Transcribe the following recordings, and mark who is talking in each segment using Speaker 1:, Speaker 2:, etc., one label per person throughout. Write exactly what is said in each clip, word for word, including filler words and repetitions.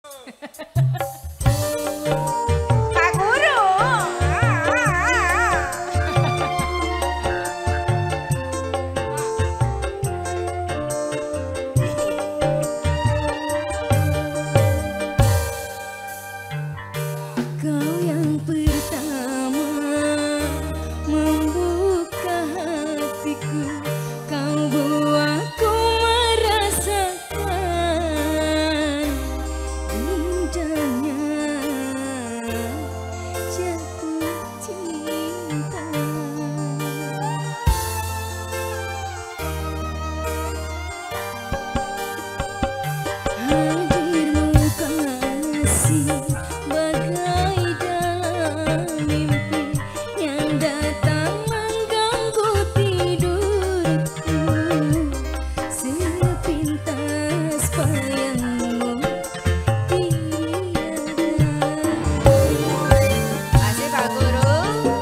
Speaker 1: Pak Guru.
Speaker 2: Kau yang pertama membuka hatiku, kau buatku merasakan indahnya jatuh cinta. Hadirmu kasih bagai dalam mimpi yang datang mengganggu tidurku. Sepintas bayangmu tiada.
Speaker 1: Masih Pak Guru.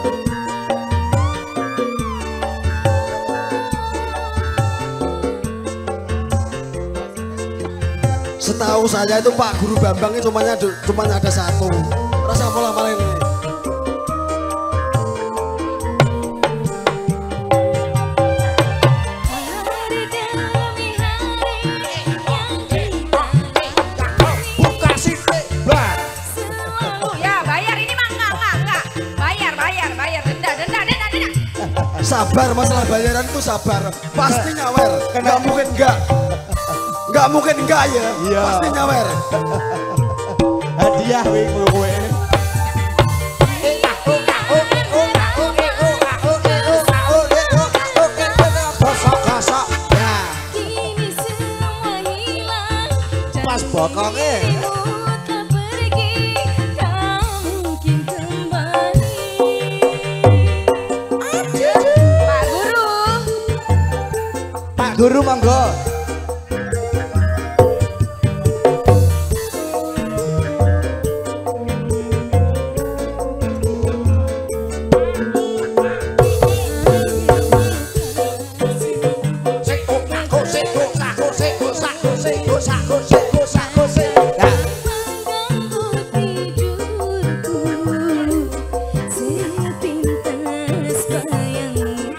Speaker 3: Setahu saya itu Pak Guru Bambang itu cuma ada, cuma ada satu. Rasa pola paling ini.
Speaker 2: Hari demi hari yang kita
Speaker 4: Buka sithik, Bar.
Speaker 1: Oh ya bayar ini mah enggak enggak enggak. Bayar bayar bayar denda denda denda denda.
Speaker 3: Sabar, masalah bayaran itu sabar. Pasti nyawer. Nggak mungkin enggak. Nggak mungkin enggak ya.
Speaker 4: Iya.
Speaker 3: Pasti nyawer.
Speaker 4: Hadiah wing kowe. Gosok-gosok. Nah,
Speaker 2: kini semua hilang.
Speaker 4: pas bokongnya.
Speaker 2: Dirimu tak pergi, tak mungkin kembali.
Speaker 1: Pak Guru.
Speaker 4: Pak Guru monggo.
Speaker 2: Mengganggu tidurku, sepintas bayangmu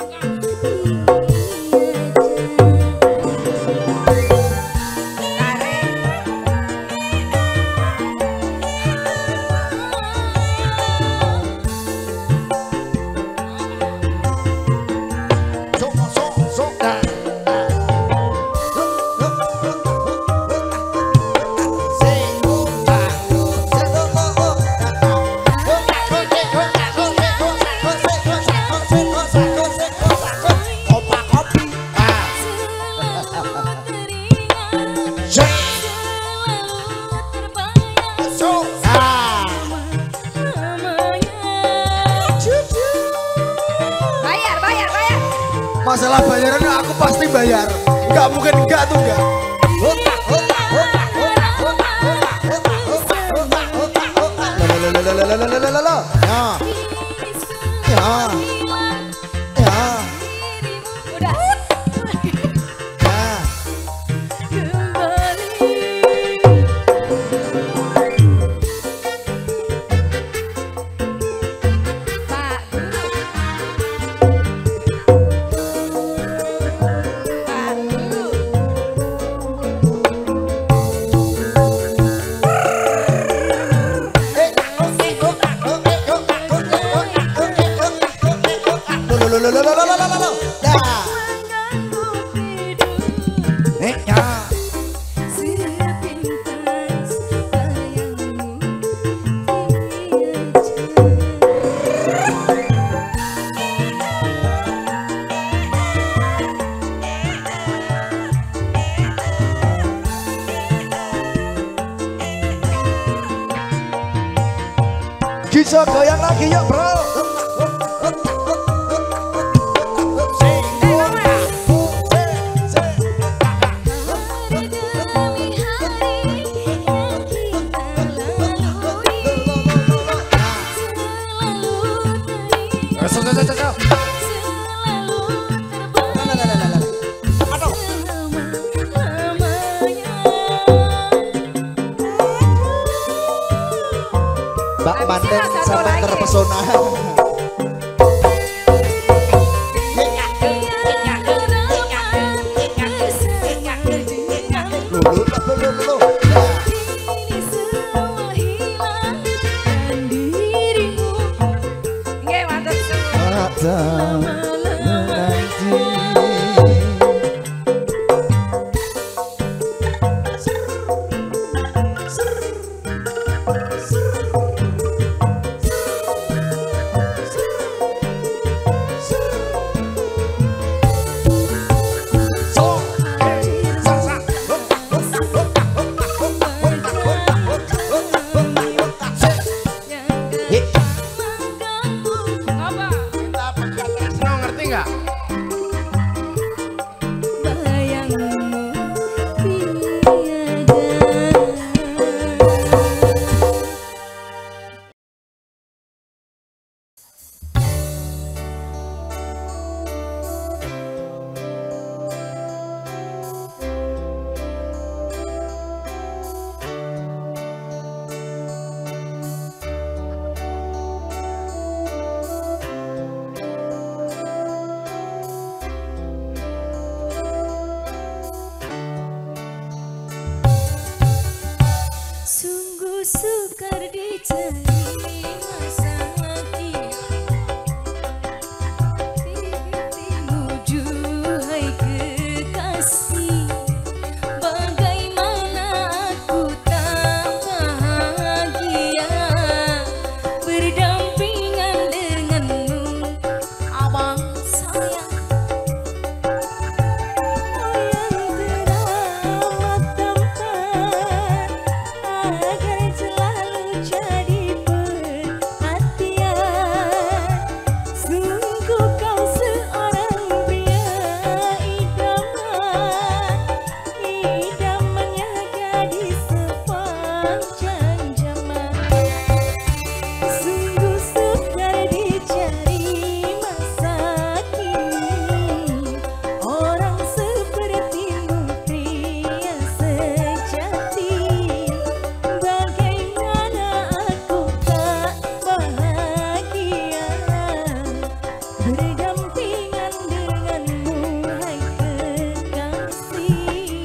Speaker 1: Bayar bayar bayar.
Speaker 3: Masalah bayarannya aku pasti bayar. Nggak mungkin enggak tuh enggak.
Speaker 4: Lalalalalalalalalala. Ya. Ya. Ya.
Speaker 1: Udah.
Speaker 4: Ya.
Speaker 1: Pak Guru. Pak Guru.
Speaker 4: Lalalalalalalalalala. Dah. Eh, ya.
Speaker 2: Sepintas bayangmu
Speaker 4: Bisa goyang lagi yuk, Bro.
Speaker 2: hari demi hari yang kita lalui, selalu teringat, selalu terbayang selama-lamanya.
Speaker 4: Manten
Speaker 1: Satu
Speaker 4: sampai
Speaker 1: lagi.
Speaker 4: terpesona. Lulu, lulu, lulu.
Speaker 1: Nggih, matur suwun.
Speaker 4: Ada menanti.
Speaker 1: Ngapa?
Speaker 3: Kita pegang Tresno, ngerti nggak?
Speaker 2: Sungguh sukar dicari masa lagi menuju hai kekasih. Bagaimana aku tak bahagia berdampingan denganmu, abang sayang. Yang teramat tempat agar selalu jadi perhatian. Sungguh kau seorang pria idaman, idamannya gadis sepanjang zaman. Sungguh sukar dicari masa kini orang sepertimu pria sejati. Bagaimana aku tak bahagia berdampingan denganmu, hai kekasih.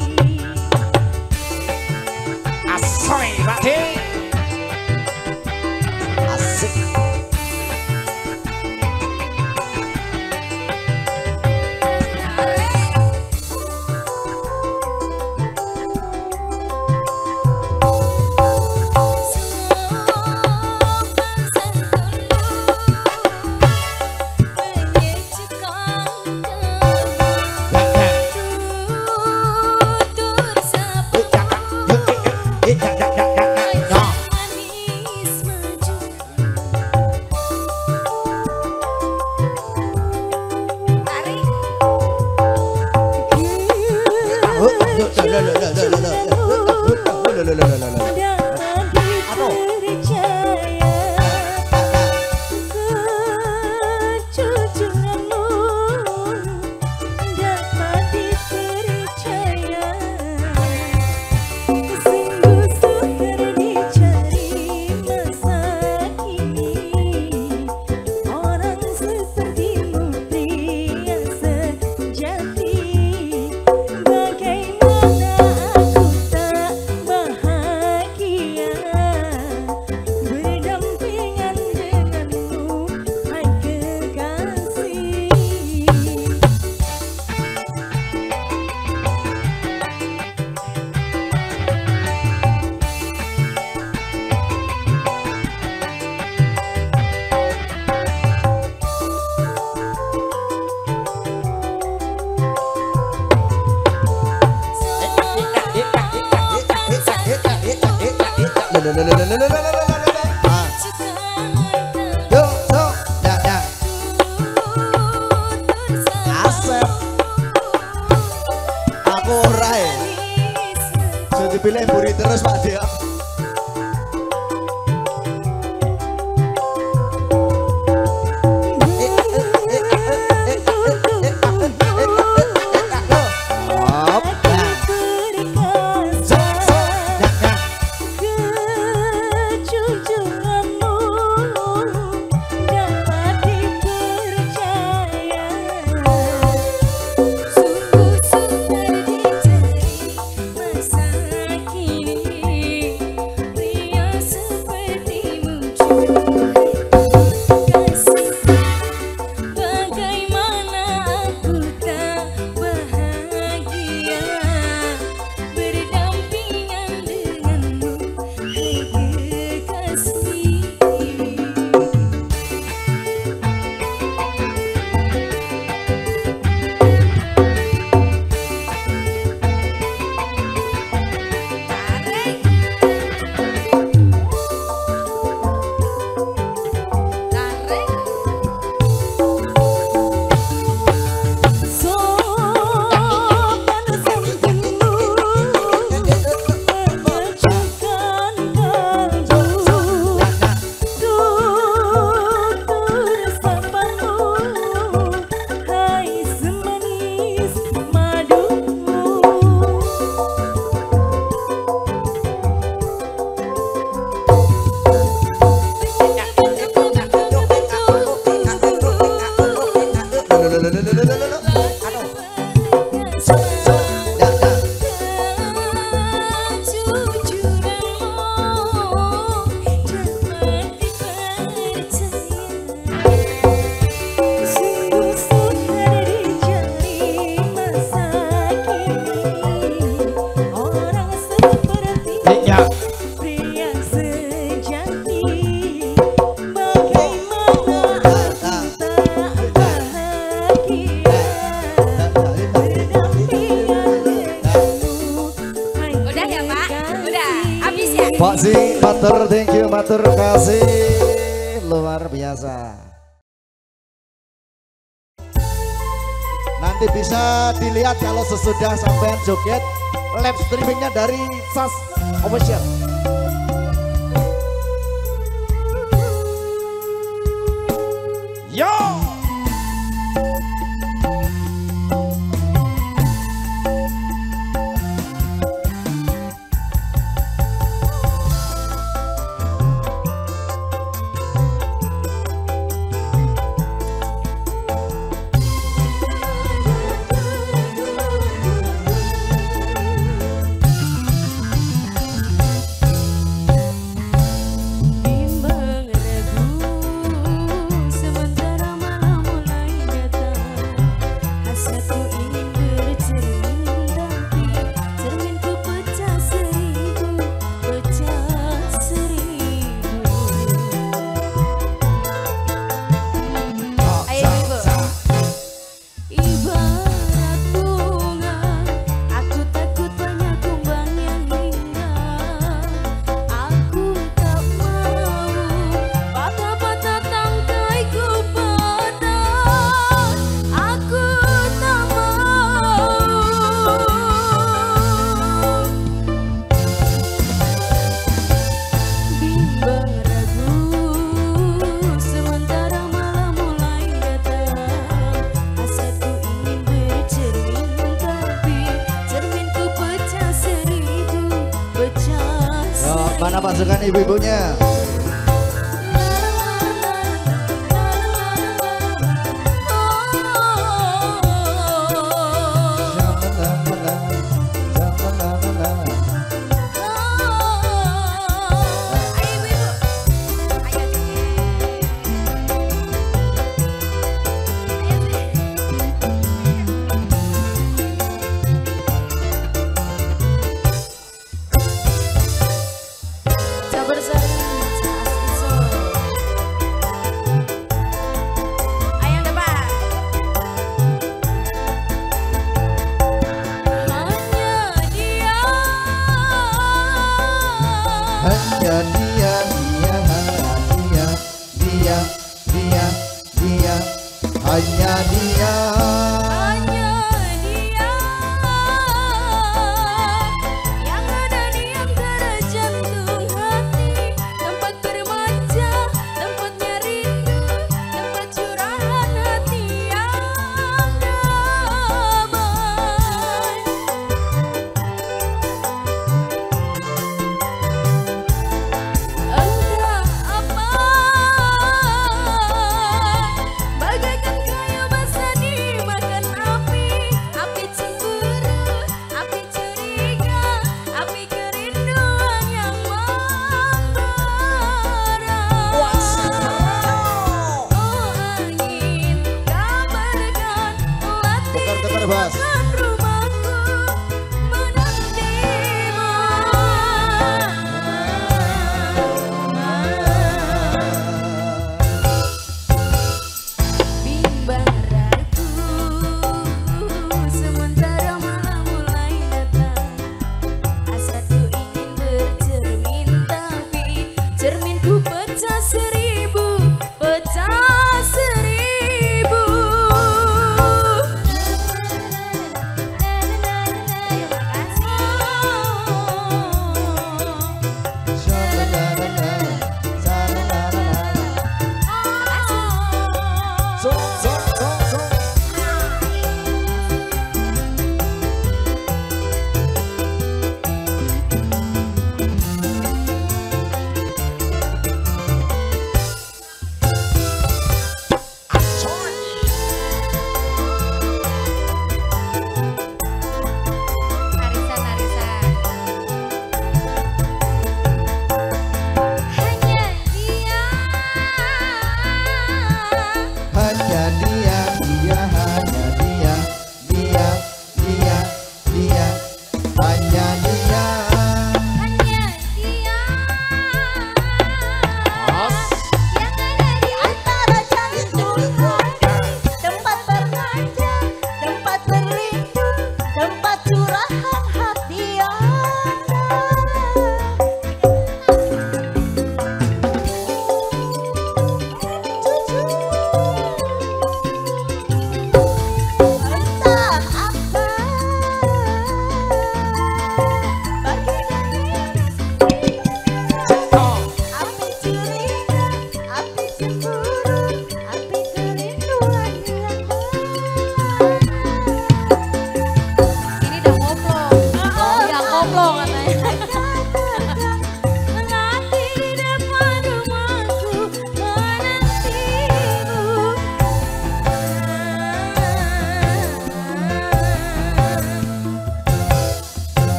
Speaker 3: Asoy, Pak De.
Speaker 4: Asik. Eh, dak, dak, dak, dak, dak. Nah.
Speaker 1: Tarik.
Speaker 4: Oh, loh, loh, loh, loh, loh, loh, loh, loh. Loh, loh, loh, loh, loh, loh. Aduh.
Speaker 2: Bagaimana aku tak bahagia berdampingan denganmu, hai kekasih.
Speaker 4: Loh, loh, loh, loh, loh, loh, loh, loh, loh, loh, loh. Ah. Yuk, yuk. Dak, dak. Asep. Aku ora ya. Jadi pilih buri terus Pak Dea. Pak Sing, matur thank you, matur kasih. Luar biasa. Nanti bisa dilihat kalau sesudah sampean joget live streamingnya dari Sas Official. Yo!
Speaker 2: Bimbang ragu sementara malam mulai datang. Hasratku ingin bercermin tapi cerminku pecah seribu, pecah seribu.
Speaker 1: Ayo ibu.
Speaker 2: Ibarat bunga, aku takut banyak kumbang yang indah. Aku tak mau patah-patah tangkaiku patah. Aku tak mau. Bimbang ragu sementara malam mulai datang. Hasratku ingin bercermin tapi cerminku pecah seribu, pecah
Speaker 4: Yo,
Speaker 2: seribu.
Speaker 4: mana pasukan ibu-ibunya?
Speaker 1: Ayo ibu. Ayo
Speaker 2: Sabar sayang,
Speaker 1: Ayo depan.
Speaker 2: hanya dia.
Speaker 4: Hanya dia, dia, dia, dia, dia, dia, hanya dia.
Speaker 2: Hanya dia yang ada di antara jantung hati, tempat bermanja, tempatnya rindu, tempat curahan hati yang damai.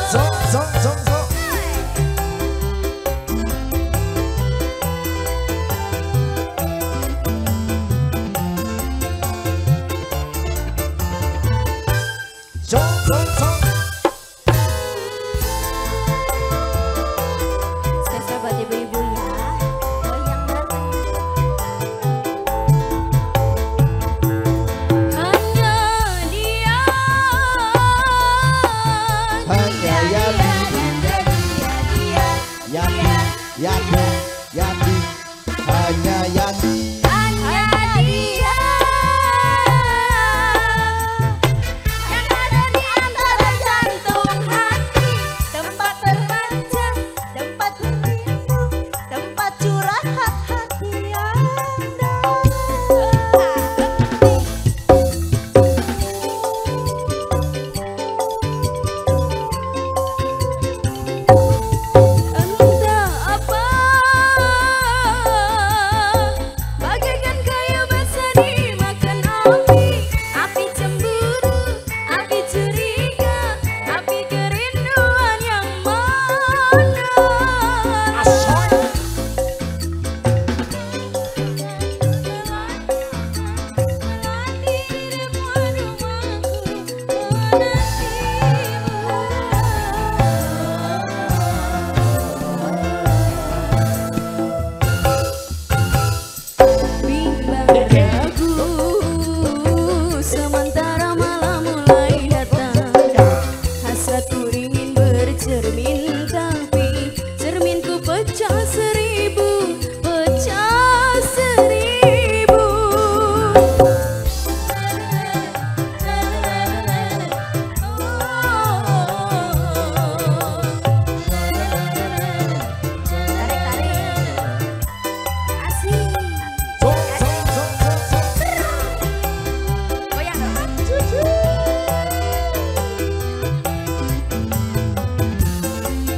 Speaker 4: Sok sok sok sok. Sok sok sok.
Speaker 2: Spesial buat ibu-ibu ya. Goyang bareng. Hanya dia.
Speaker 4: Hanya Yati, Yati, Yati, Yati, hanya Yati.
Speaker 2: Hanya dia. Yang ada di antara jantung hati. Tempat terbaca, tempat berminggu, tempat curhat hati Anda. Entah apa, bagaikan kayu basah dimakan api, api cemburu, api curiga, api kerinduan yang mana. Melati di depan rumahku, bimbang ragu, sementara malam mulai datang. Hasratku ingin bercermin, tapi cerminku pecah seribu, pecah seribu. Tarik tarik, asik.
Speaker 4: Sok sok sok sok sok.
Speaker 1: Goyang dong.
Speaker 2: Cucu.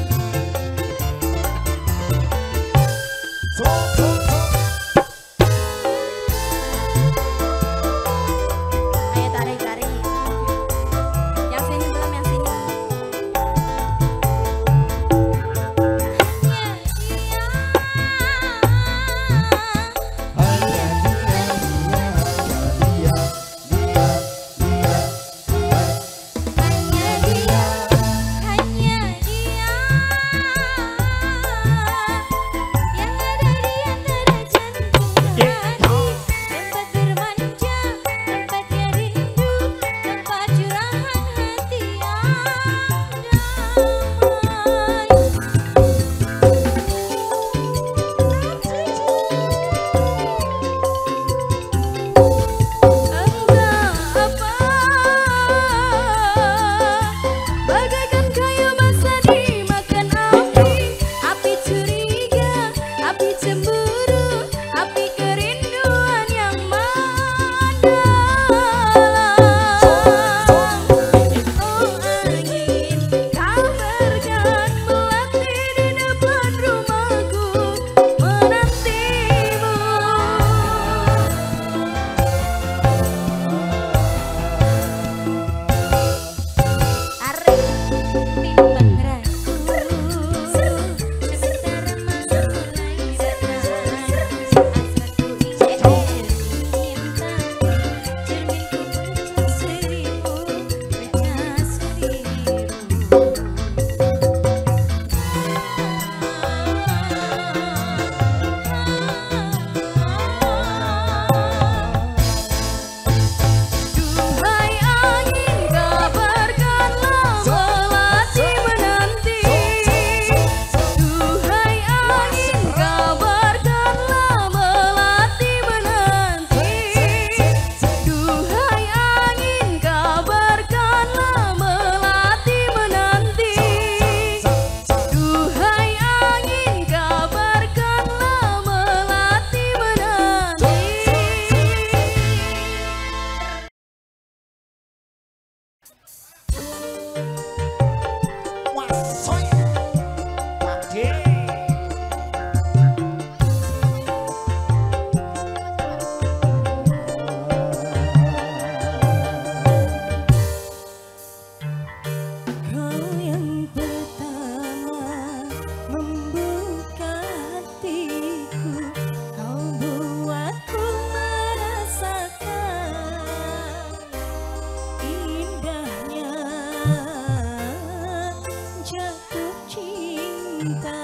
Speaker 2: cinta.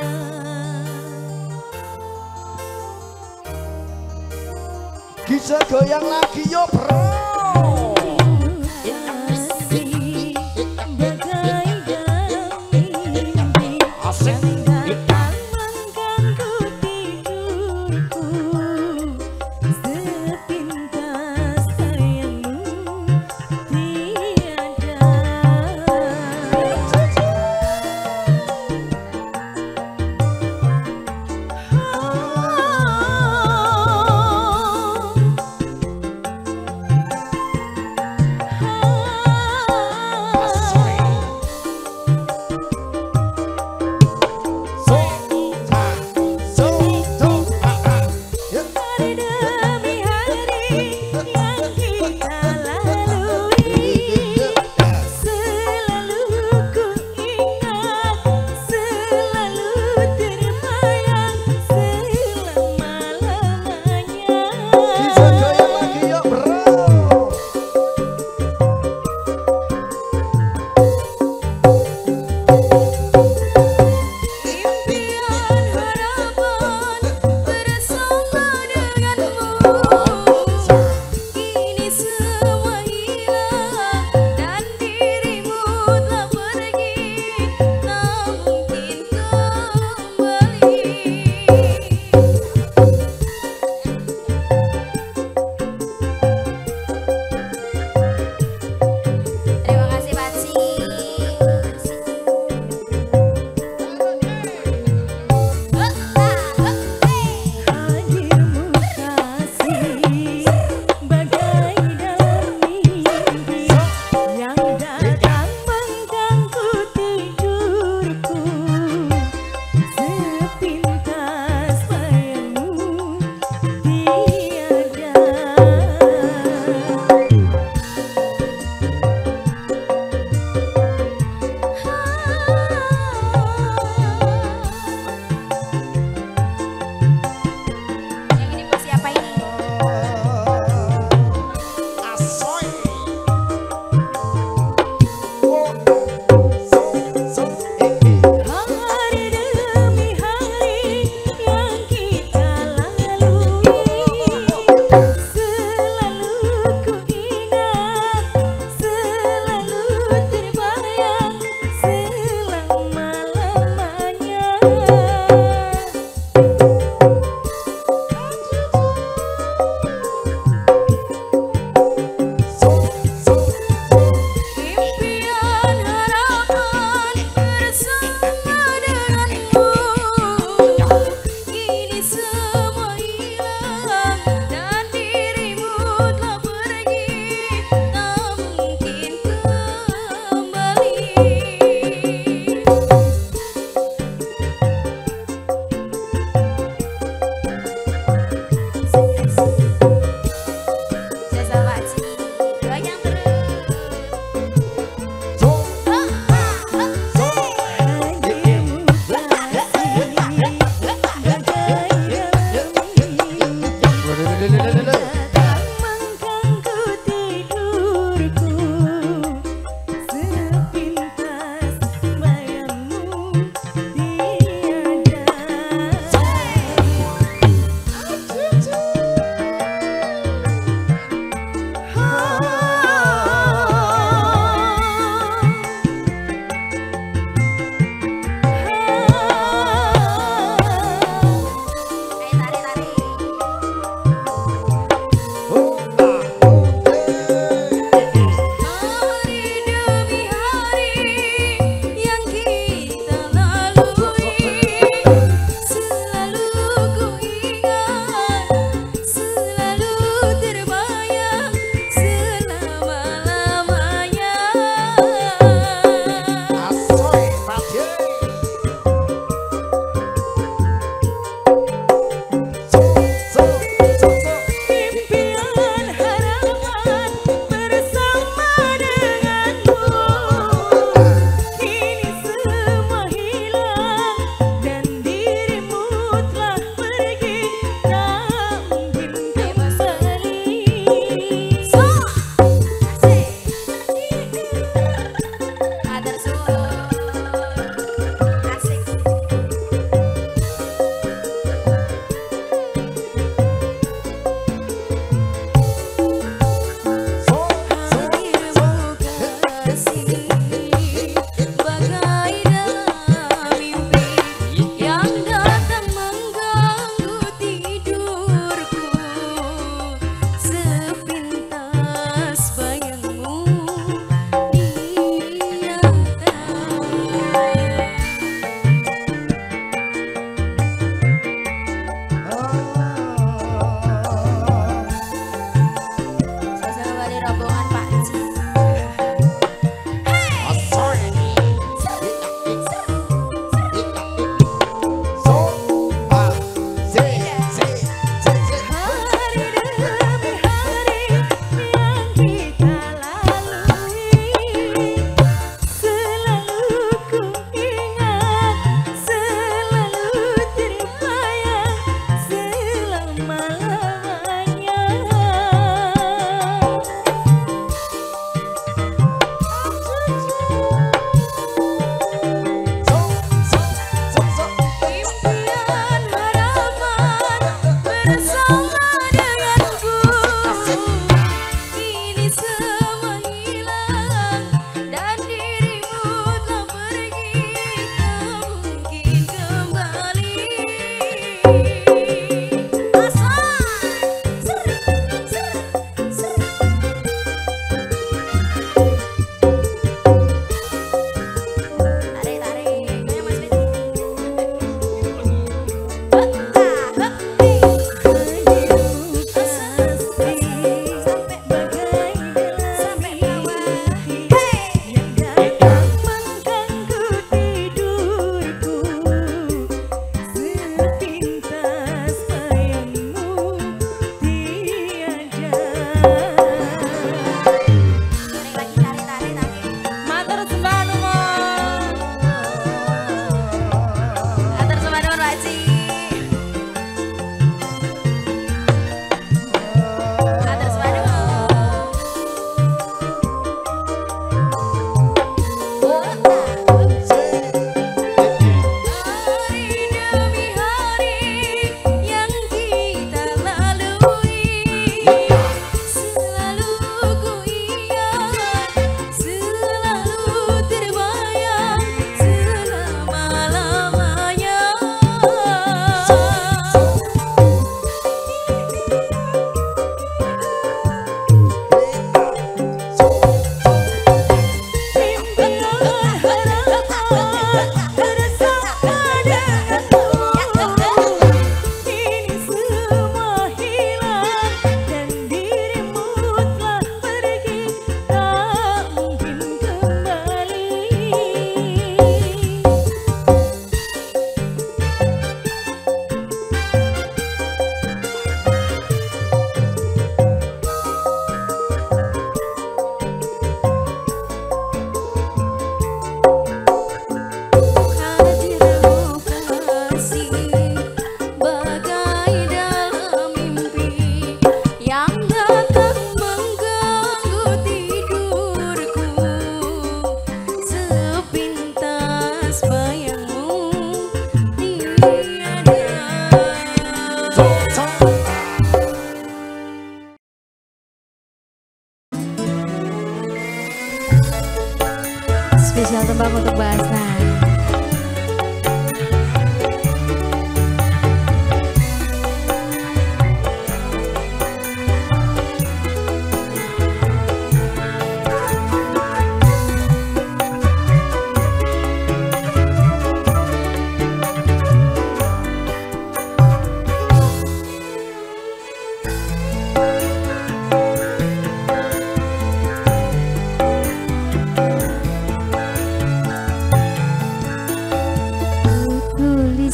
Speaker 4: Bisa goyang lagi yo bro.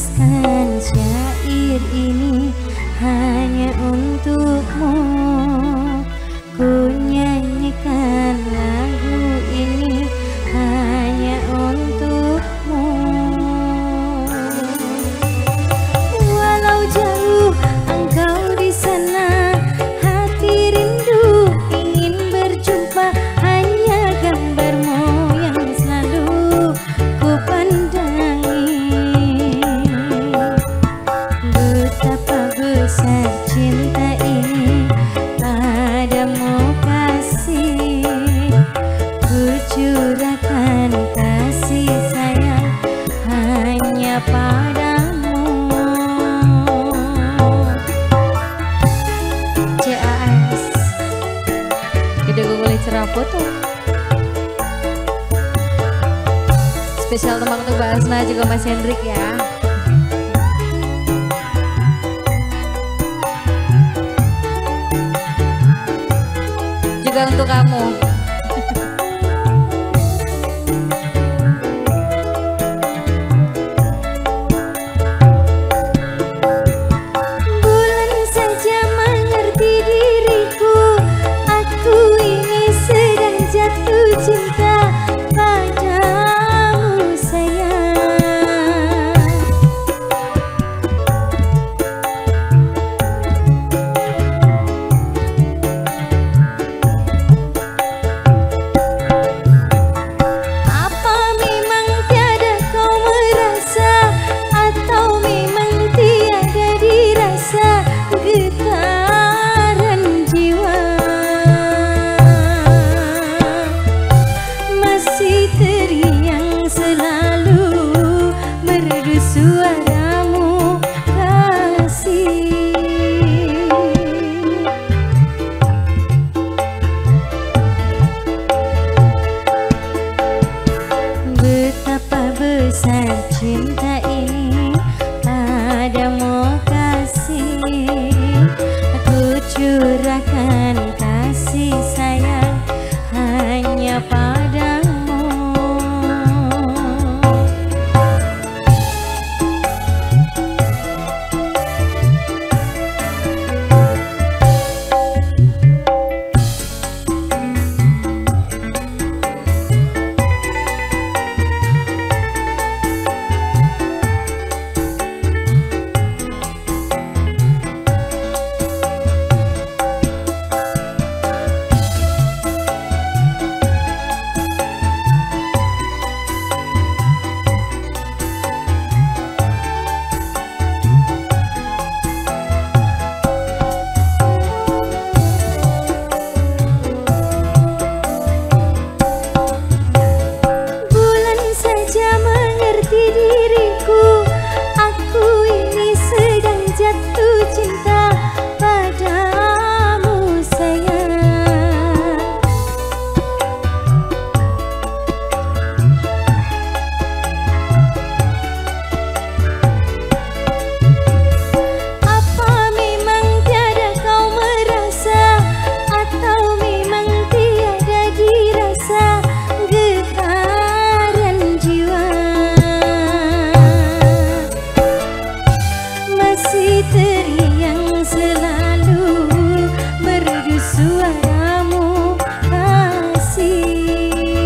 Speaker 2: tuliskan syair ini hanya untukmu. Ku nyanyikan lagu ini hanya untukmu. Walau jauh engkau di sana, hati rindu ingin berjumpa. Hanya gambarmu yang selalu ku pandangi. Betapa besar cinta ini padamu kasih, ku curahkan kasih sayang hanya padamu. C A S Gede gue boleh cerah foto. Spesial teman untuk Mbak Asna juga Mas Hendrik ya. Juga untuk kamu. Bulan saja mengerti diriku, aku ini sedang jatuh cinta padamu sayang. Apa memang tiada kau merasa, atau memang tiada dirasa getaran jiwa? Masih teriang selalu merdu suaramu kasih. Betapa besar cinta ini padamu kasih, aku curahkan kasih sayang hanya padamu. Bulan saja mengerti diriku, aku ini sedang jatuh cinta padamu sayang. Apa memang tiada kau merasa, atau memang tiada dirasa getaran jiwa? Masih teriang selalu merdu suaramu kasih.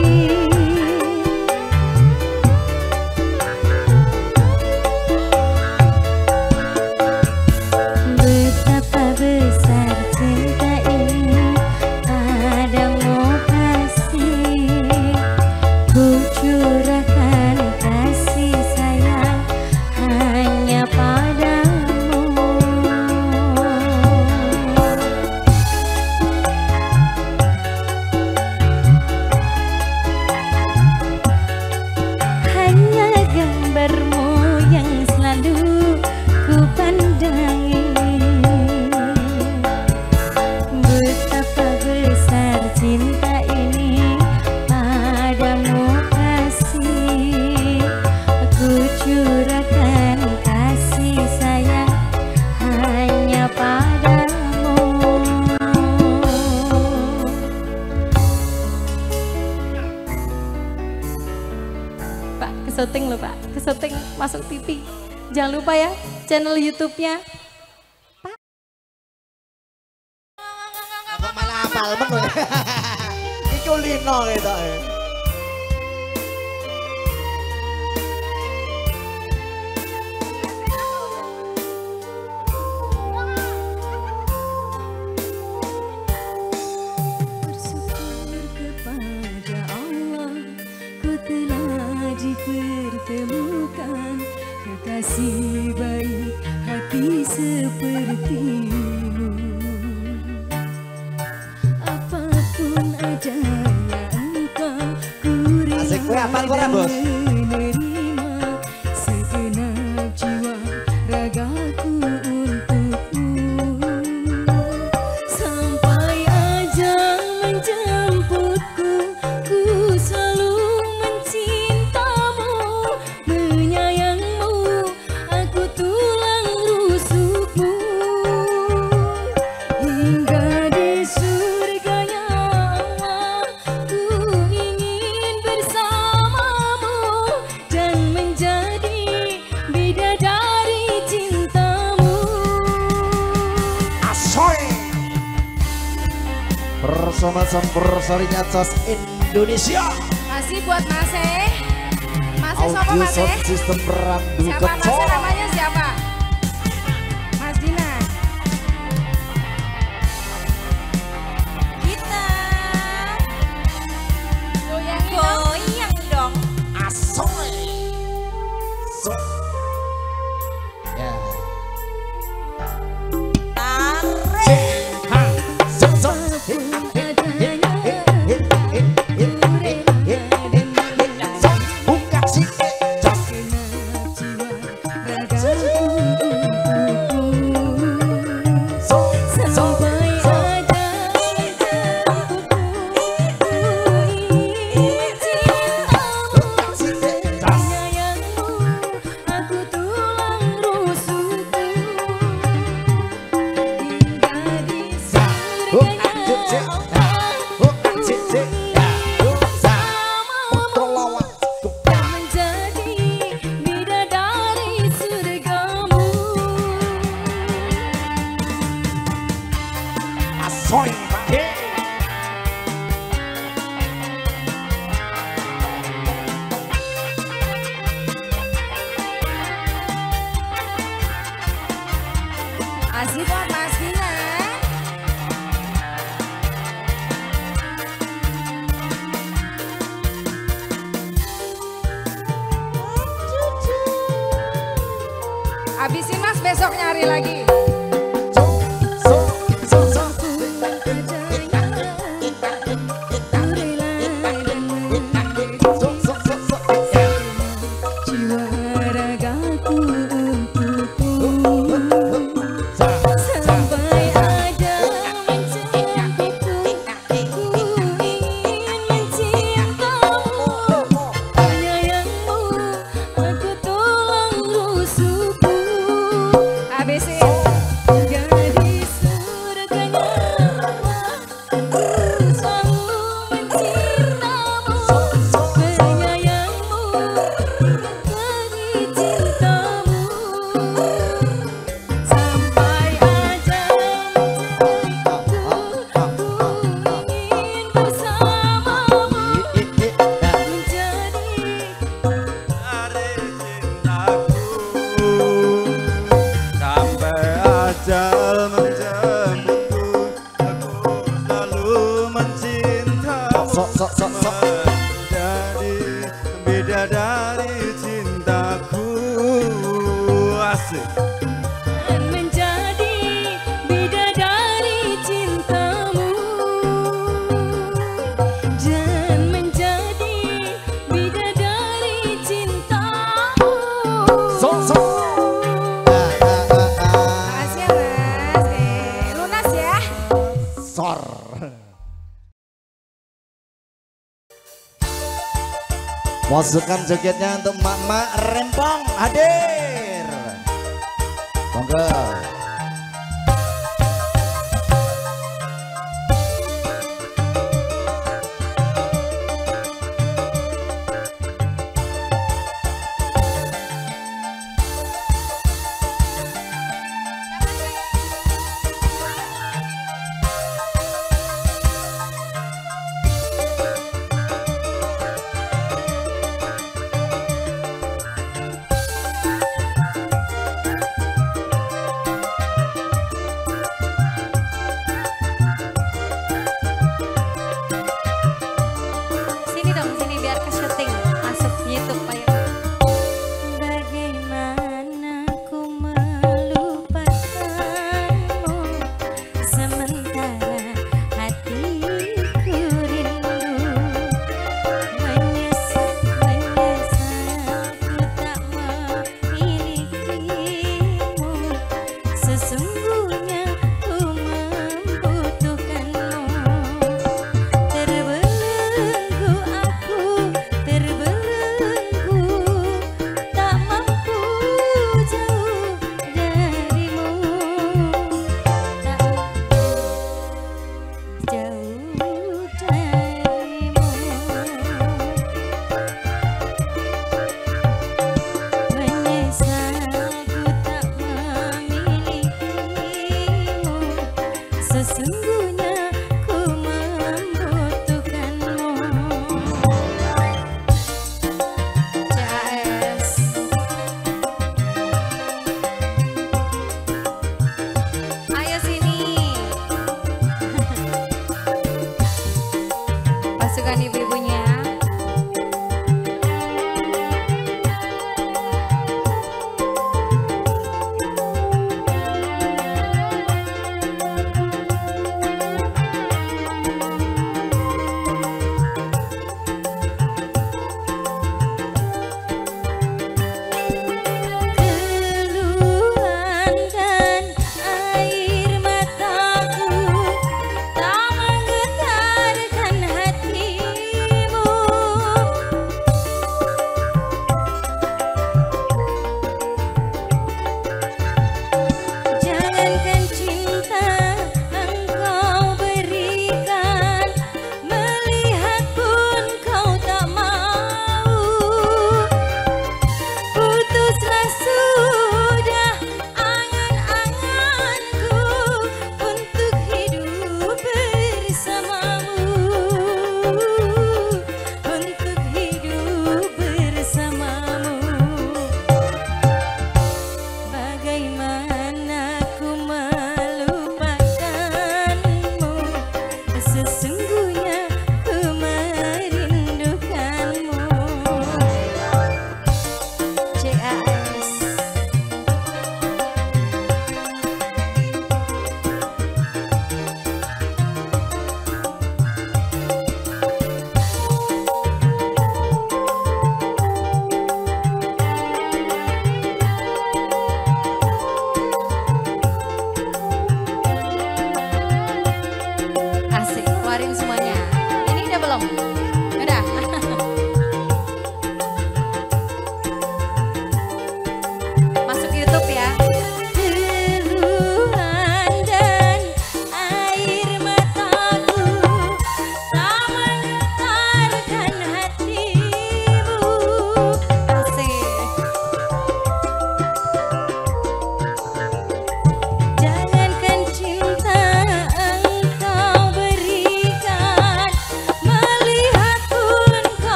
Speaker 2: Betapa besar cinta ini padamu kasih, ku curahkan kasih sayang hanya padamu. Hanya gambarmu yang selalu ku pandangi. Betapa besar cinta ini padamu kasih, aku curahkan kasih sayang hanya padamu. Pak, kesyuting loh Pak, kesyuting masuk T V. Jangan lupa ya channel YouTube-nya.
Speaker 4: Kok malah apal men. Iku lino ketoke.
Speaker 5: Dipertemukan kekasih baik hati sepertimu. Apapun adanya engkau ku rela menerima segenap jiwa ragaku untukmu. Sampai ajal menjemputku, ku selalu
Speaker 4: bersama Sempurna Cas Indonesia.
Speaker 1: Masih buat Mas E. Mas E siapa
Speaker 4: Audio
Speaker 1: Mas E?
Speaker 4: sound system Randu
Speaker 1: Siapa Mas E
Speaker 4: Kecor.
Speaker 1: namanya siapa? Mas Dina. Kita goyangin dong. Goyang dong.
Speaker 4: Asoy. So. Ya.
Speaker 1: Tarik.
Speaker 4: Ha. So so. Hit, hit, hit, hit, hit, hit, hit, hit, hit, hit, hit. So. Buka si Cas. So so so. Buka si Cas. Soy Bade.
Speaker 1: Masih buat Mas Dina. Habisin Mas, besok nyari lagi.
Speaker 4: So so so so. So so so so.
Speaker 5: Jiwa ragaku untukmu. Sampai ada menjemputku, ku ingin mencintamu. Penyayangmu, aku tulang rusukku.
Speaker 1: Habisin.
Speaker 5: Gadis surganya, ku selalu mencintamu. Penyayangmu, bagi cintamu. Sampai ajal menjemputku, ku ingin bersamamu. Menjadi
Speaker 3: Sampai ajal menjemputku, aku selalu mencintamu.
Speaker 4: Sok sok sok sok.
Speaker 3: Menjadi bidadari cintaku. Asik.
Speaker 5: menjadi bidadari cintamu. Dan menjadi bidadari cintamu.
Speaker 4: Sok sok. Ah, ah, ah, ah.
Speaker 1: Makasih ya Mas. Eh, lunas ya.
Speaker 4: Sor. Masukkan jaketnya untuk Mak-mak Rempong hadir. Monggo.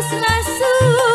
Speaker 5: mesra